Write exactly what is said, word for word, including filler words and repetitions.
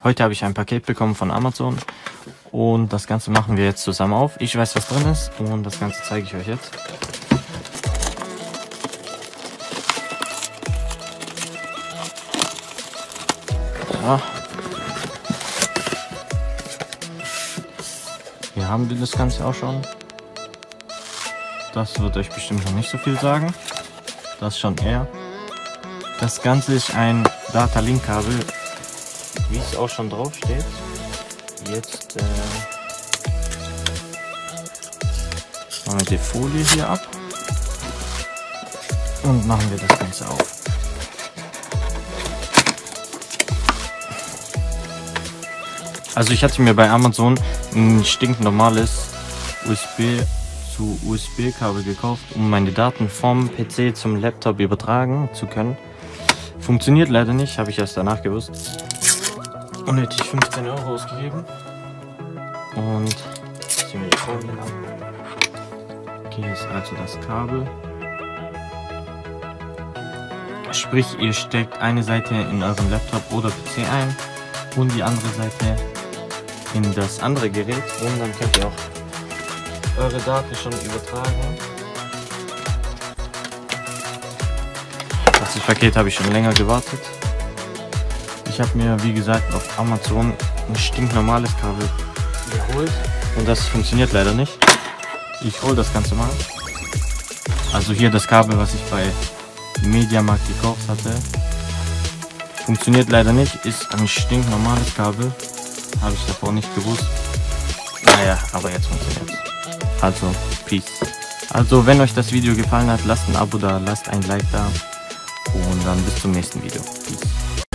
Heute habe ich ein Paket bekommen von Amazon und das Ganze machen wir jetzt zusammen auf. Ich weiß, was drin ist und das Ganze zeige ich euch jetzt. So. Hier haben wir das Ganze auch schon. Das wird euch bestimmt noch nicht so viel sagen. Das schon eher. Das Ganze ist ein Data-Link-Kabel, wie es auch schon drauf steht. Jetzt äh, machen wir die Folie hier ab und machen wir das Ganze auf. Also ich hatte mir bei Amazon ein stinknormales U S B zu U S B-Kabel gekauft, um meine Daten vom P C zum Laptop übertragen zu können. Funktioniert leider nicht, habe ich erst danach gewusst. Unnötig fünfzehn Euro ausgegeben. Und ziehen wir die Folie ab. Hier ist also das Kabel. Sprich, ihr steckt eine Seite in euren Laptop oder P C ein und die andere Seite in das andere Gerät und dann könnt ihr auch eure Daten schon übertragen. Das Paket habe ich schon länger gewartet. Ich habe mir, wie gesagt, auf Amazon ein stinknormales Kabel geholt und das funktioniert leider nicht. Ich hole das Ganze mal. Also hier das Kabel, was ich bei Mediamarkt gekauft hatte, funktioniert leider nicht. Ist ein stinknormales Kabel. Habe ich davor nicht gewusst. Naja, aber jetzt funktioniert es. Also, Peace. Also, wenn euch das Video gefallen hat, lasst ein Abo da, lasst ein Like da. Und dann bis zum nächsten Video. Peace.